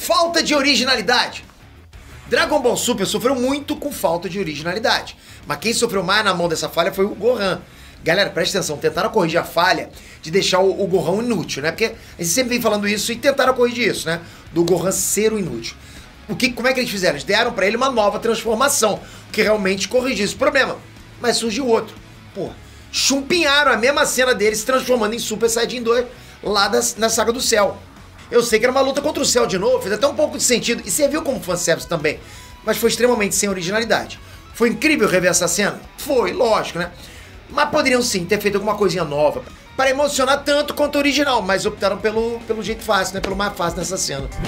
Falta de originalidade. Dragon Ball Super sofreu muito com falta de originalidade. Mas quem sofreu mais na mão dessa falha foi o Gohan. Galera, presta atenção, tentaram corrigir a falha de deixar o Gohan inútil, né? Porque a gente sempre vem falando isso e tentaram corrigir isso, né? Do Gohan ser o inútil. Como é que eles fizeram? Eles deram pra ele uma nova transformação, que realmente corrigisse o problema. Mas surgiu outro. Pô, chumpinharam a mesma cena dele se transformando em Super Saiyajin 2 lá na Saga do Cell. Eu sei que era uma luta contra o Cell de novo, fez até um pouco de sentido, e serviu como fanservice também, mas foi extremamente sem originalidade. Foi incrível rever essa cena? Foi, lógico, né? Mas poderiam sim ter feito alguma coisinha nova, para emocionar tanto quanto o original, mas optaram pelo jeito fácil, né? Pelo mais fácil nessa cena.